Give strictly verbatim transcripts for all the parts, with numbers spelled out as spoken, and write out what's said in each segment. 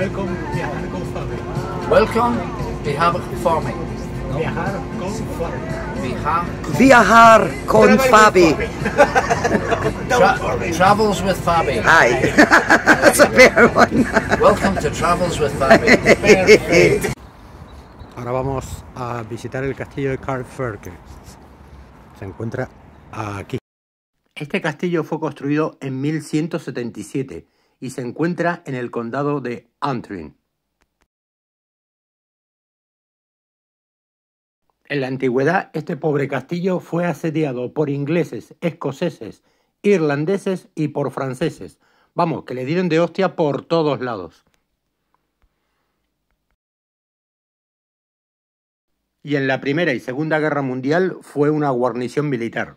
Welcome, viajar con Fabi. Welcome, viajar for me. No. Viajar con Fabi. Viajar. Viajar con Fabi. Tra travels with Fabi. Ay, that's a fair one. Welcome to Travels with Fabi. Perfecto. Ahora vamos a visitar el castillo de Carlsberg, que se encuentra aquí. Este castillo fue construido en mil ciento setenta y siete y se encuentra en el condado de Antrim. En la antigüedad, este pobre castillo fue asediado por ingleses, escoceses, irlandeses y por franceses. Vamos, que le dieron de hostia por todos lados. Y en la Primera y Segunda Guerra Mundial fue una guarnición militar.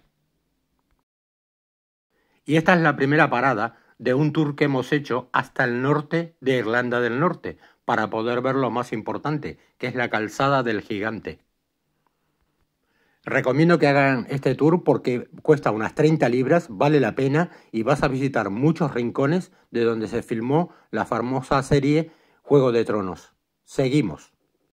Y esta es la primera parada de un tour que hemos hecho hasta el norte de Irlanda del Norte, para poder ver lo más importante, que es la Calzada del Gigante. Recomiendo que hagan este tour porque cuesta unas treinta libras, vale la pena y vas a visitar muchos rincones de donde se filmó la famosa serie Juego de Tronos. Seguimos.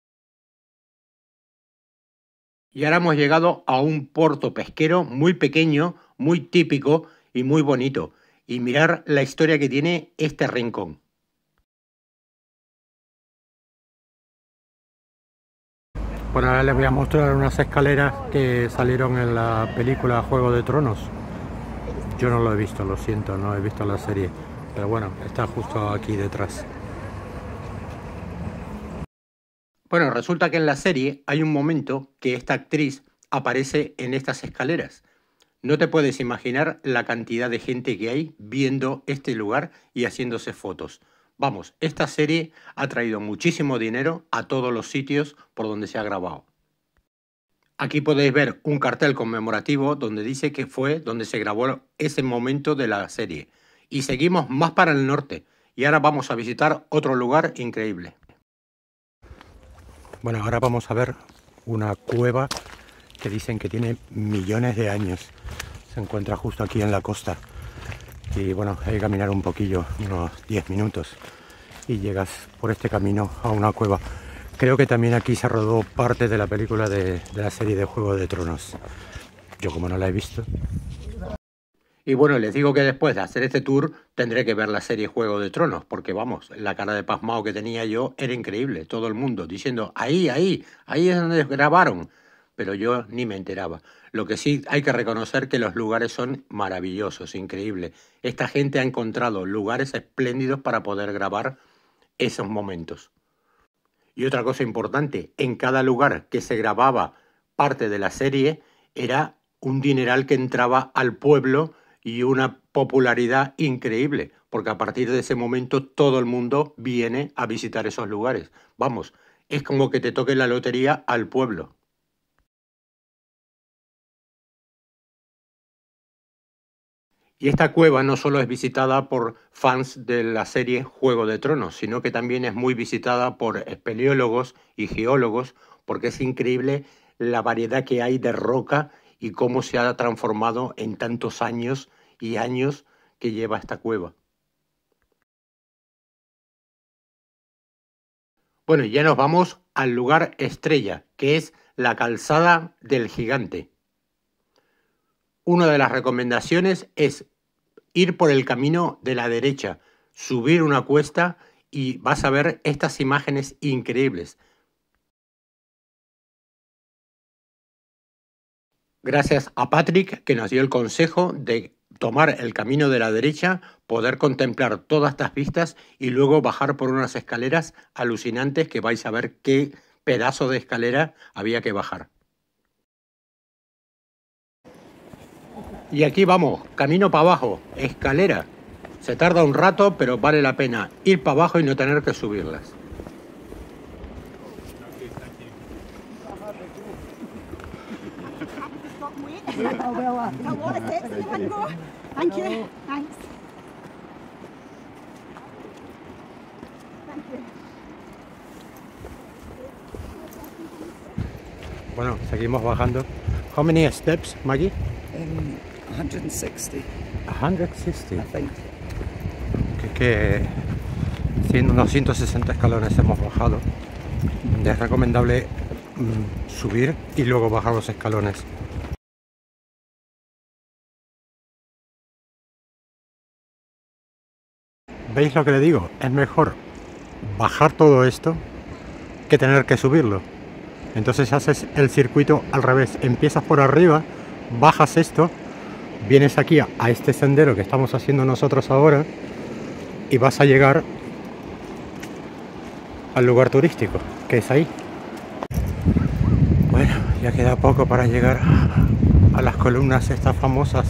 Y ahora hemos llegado a un puerto pesquero muy pequeño, muy típico y muy bonito. Y mirar la historia que tiene este rincón. Bueno, ahora les voy a mostrar unas escaleras que salieron en la película Juego de Tronos. Yo no lo he visto, lo siento, no he visto la serie. Pero bueno, está justo aquí detrás. Bueno, resulta que en la serie hay un momento que esta actriz aparece en estas escaleras. No te puedes imaginar la cantidad de gente que hay viendo este lugar y haciéndose fotos. Vamos, esta serie ha traído muchísimo dinero a todos los sitios por donde se ha grabado. Aquí podéis ver un cartel conmemorativo donde dice que fue donde se grabó ese momento de la serie. Y seguimos más para el norte y ahora vamos a visitar otro lugar increíble. Bueno, ahora vamos a ver una cueva que dicen que tiene millones de años. Se encuentra justo aquí en la costa. Y bueno, hay que caminar un poquillo, unos diez minutos. Y llegas por este camino a una cueva. Creo que también aquí se rodó parte de la película de, de la serie de Juego de Tronos. Yo como no la he visto. Y bueno, les digo que después de hacer este tour tendré que ver la serie Juego de Tronos. Porque vamos, la cara de pasmado que tenía yo era increíble. Todo el mundo diciendo, ahí, ahí, ahí es donde grabaron. Pero yo ni me enteraba. Lo que sí hay que reconocer que los lugares son maravillosos, increíbles. Esta gente ha encontrado lugares espléndidos para poder grabar esos momentos. Y otra cosa importante, en cada lugar que se grababa parte de la serie era un dineral que entraba al pueblo y una popularidad increíble, porque a partir de ese momento todo el mundo viene a visitar esos lugares. Vamos, es como que te toque la lotería al pueblo. Y esta cueva no solo es visitada por fans de la serie Juego de Tronos, sino que también es muy visitada por espeleólogos y geólogos, porque es increíble la variedad que hay de roca y cómo se ha transformado en tantos años y años que lleva esta cueva. Bueno, ya nos vamos al lugar estrella, que es la Calzada del Gigante. Una de las recomendaciones es ir por el camino de la derecha, subir una cuesta y vas a ver estas imágenes increíbles. Gracias a Patrick, que nos dio el consejo de tomar el camino de la derecha, poder contemplar todas estas vistas y luego bajar por unas escaleras alucinantes que vais a ver qué pedazo de escalera había que bajar. Y aquí vamos, camino para abajo, escalera. Se tarda un rato, pero vale la pena ir para abajo y no tener que subirlas. Bueno, seguimos bajando. How many steps, Maggie? Um, one hundred sixty. one hundred sixty. I think. Que, que unos ciento sesenta escalones hemos bajado. Es recomendable mmm, subir y luego bajar los escalones. ¿Veis lo que le digo? Es mejor bajar todo esto que tener que subirlo. Entonces haces el circuito al revés. Empiezas por arriba, bajas esto, vienes aquí a, a este sendero que estamos haciendo nosotros ahora y vas a llegar al lugar turístico, que es ahí. Bueno, ya queda poco para llegar a las columnas estas famosas.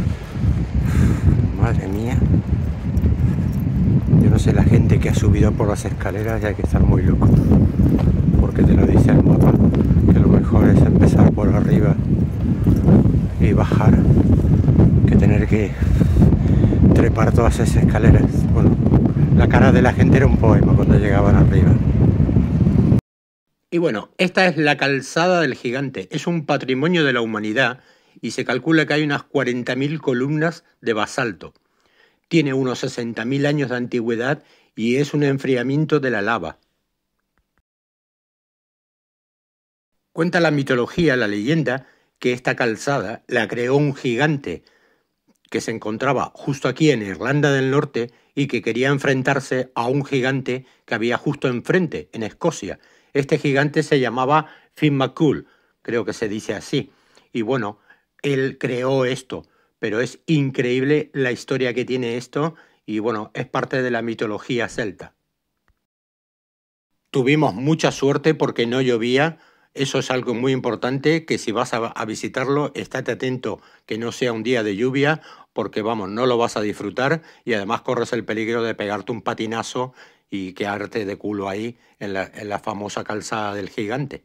Madre mía. Yo no sé la gente que ha subido por las escaleras, y hay que estar muy loco, porque te lo dice el mapa, que lo mejor es empezar por arriba y bajar, que tener que trepar todas esas escaleras. Bueno, la cara de la gente era un poema cuando llegaban arriba. Y bueno, esta es la calzada del gigante, es un patrimonio de la humanidad y se calcula que hay unas cuarenta mil columnas de basalto. Tiene unos sesenta mil años de antigüedad y es un enfriamiento de la lava. Cuenta la mitología, la leyenda, que esta calzada la creó un gigante que se encontraba justo aquí en Irlanda del Norte y que quería enfrentarse a un gigante que había justo enfrente, en Escocia. Este gigante se llamaba Finn McCool, creo que se dice así. Y bueno, él creó esto. Pero es increíble la historia que tiene esto y bueno, es parte de la mitología celta. Tuvimos mucha suerte porque no llovía, eso es algo muy importante, que si vas a, a visitarlo, estate atento que no sea un día de lluvia, porque vamos, no lo vas a disfrutar y además corres el peligro de pegarte un patinazo y quedarte de culo ahí en la, en la famosa calzada del gigante.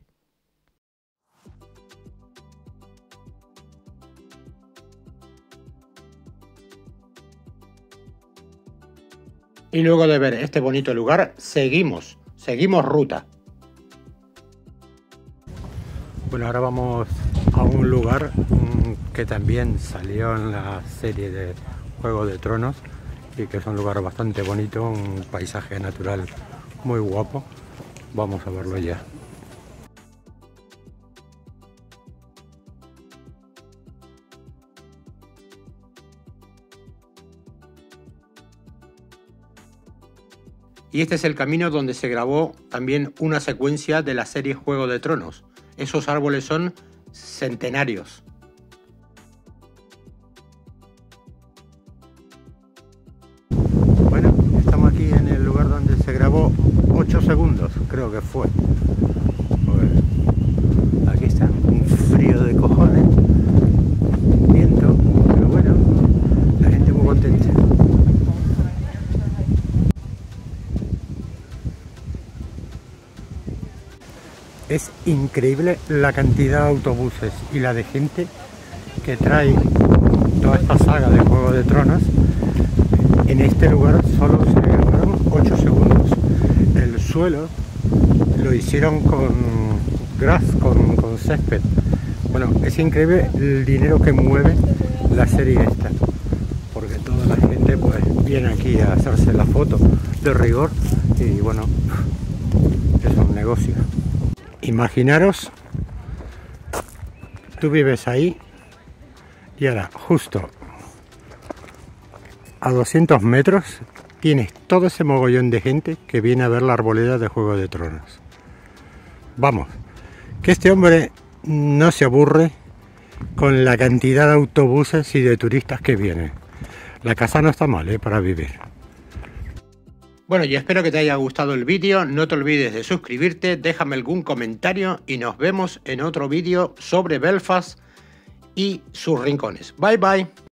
Y luego de ver este bonito lugar, seguimos, seguimos ruta. Bueno, ahora vamos a un lugar mmm, que también salió en la serie de Juego de Tronos y que es un lugar bastante bonito, un paisaje natural muy guapo. Vamos a verlo ya. Y este es el camino donde se grabó también una secuencia de la serie Juego de Tronos. Esos árboles son centenarios. Bueno, estamos aquí en el lugar donde se grabó ocho segundos, creo que fue. Pues aquí está, un frío de cojones, viento, pero bueno, la gente muy contenta. Es increíble la cantidad de autobuses y la de gente que trae toda esta saga de Juego de Tronos. En este lugar solo se grabaron ocho segundos. El suelo lo hicieron con gras, con, con césped. Bueno, es increíble el dinero que mueve la serie esta, porque toda la gente pues viene aquí a hacerse la foto de rigor y bueno, es un negocio. Imaginaros, tú vives ahí y ahora justo a doscientos metros tienes todo ese mogollón de gente que viene a ver la arboleda de Juego de Tronos. Vamos, que este hombre no se aburre con la cantidad de autobuses y de turistas que vienen. La casa no está mal, ¿eh?, para vivir. Bueno, y espero que te haya gustado el vídeo, no te olvides de suscribirte, déjame algún comentario y nos vemos en otro vídeo sobre Belfast y sus rincones. Bye bye.